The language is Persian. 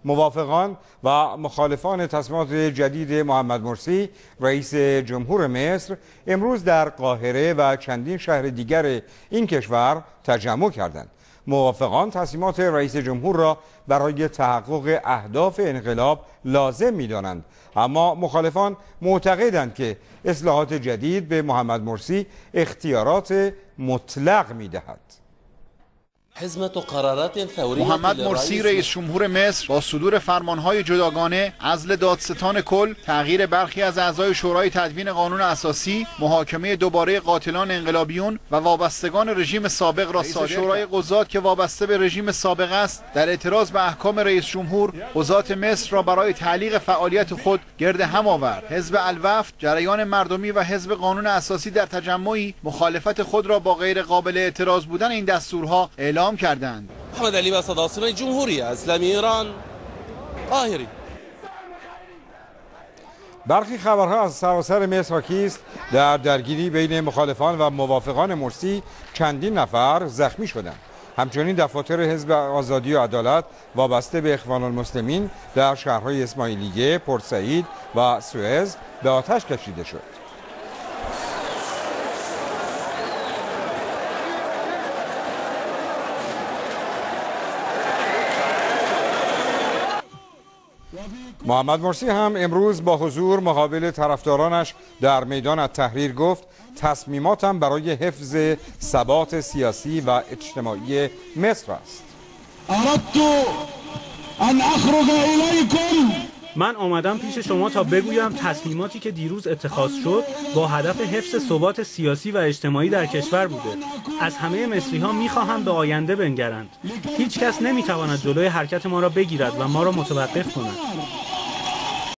موافقان و مخالفان تصمیمات جدید محمد مرسی رئیس جمهور مصر امروز در قاهره و چندین شهر دیگر این کشور تجمع کردند. موافقان تصمیمات رئیس جمهور را برای تحقق اهداف انقلاب لازم می‌دانند، اما مخالفان معتقدند که اصلاحات جدید به محمد مرسی اختیارات مطلق می‌دهد. محمد مرسی رئیس جمهور مصر با صدور فرمانهای جداگانه، عزل دادستان کل، تغییر برخی از اعضای شورای تدوین قانون اساسی، محاکمه دوباره قاتلان انقلابیون و وابستگان رژیم سابق را صادر کرد. شورای قضات که وابسته به رژیم سابق است، در اعتراض به احکام رئیس جمهور قضات مصر را برای تعلیق فعالیت خود گرد هم آورد. حزب الوفد، جریان مردمی و حزب قانون اساسی در تجمعی مخالفت خود را با غیر قابل اعتراض بودن این دستورها اعلام کردند. محمد علی و صداسنای جمهوری اسلامی ایران قاهره. برخی خبرها از سراسر مصر حاکی است در درگیری بین مخالفان و موافقان مرسی چندین نفر زخمی شدند. همچنین دفاتر حزب آزادی و عدالت وابسته به اخوان المسلمین در شهرهای اسماعیلیه، پورسعید و سوئز به آتش کشیده شد. محمد مرسی هم امروز با حضور مقابل طرفدارانش در میدان التحریر گفت تصمیماتم برای حفظ ثبات سیاسی و اجتماعی مصر است. اردت ان اخرج الیکم. من آمدم پیش شما تا بگویم تصمیماتی که دیروز اتخاذ شد با هدف حفظ ثبات سیاسی و اجتماعی در کشور بوده. از همه مصری‌ها می‌خواهم به آینده بنگرند. هیچ کس نمی‌تواند جلوی حرکت ما را بگیرد و ما را متوقف کند.